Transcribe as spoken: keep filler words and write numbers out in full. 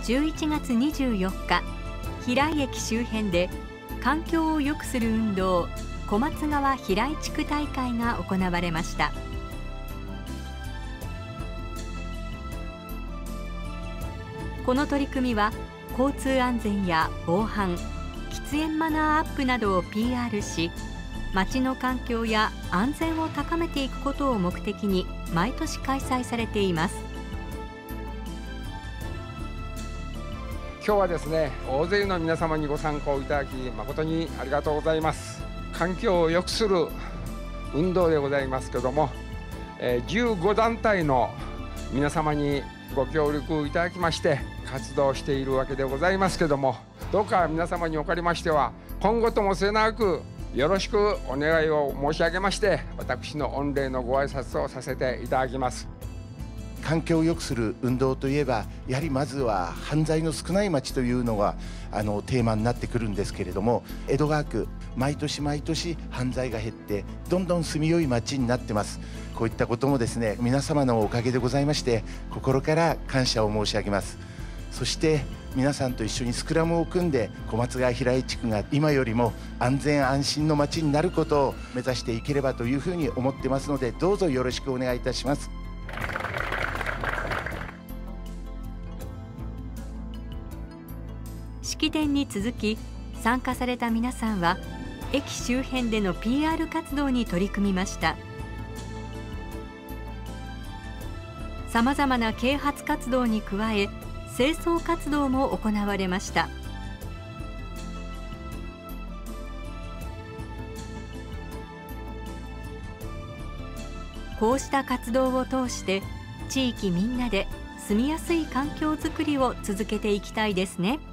じゅういちがつにじゅうよっか、平井駅周辺で環境を良くする運動小松川平井地区大会が行われました。この取り組みは交通安全や防犯、喫煙マナーアップなどを ピーアール し、街の環境や安全を高めていくことを目的に毎年開催されています。 今日はですね、大勢の皆様にご参加いただき誠にありがとうございます。環境を良くする運動でございますけども、じゅうごだんたいの皆様にご協力いただきまして活動しているわけでございますけども、どうか皆様におかれましては今後とも末永くよろしくお願いを申し上げまして、私の御礼のご挨拶をさせていただきます。 環境を良くする運動といえば、やはりまずは犯罪の少ない町というのがあのテーマになってくるんですけれども、江戸川区毎年毎年犯罪が減ってどんどん住みよい町になってます。こういったこともですね、皆様のおかげでございまして心から感謝を申し上げます。そして皆さんと一緒にスクラムを組んで小松川平井地区が今よりも安全安心の町になることを目指していければというふうに思ってますので、どうぞよろしくお願いいたします。 式典に続き、参加された皆さんは駅周辺での ピーアール 活動に取り組みました。さまざまな啓発活動に加え、清掃活動も行われました。こうした活動を通して地域みんなで住みやすい環境づくりを続けていきたいですね。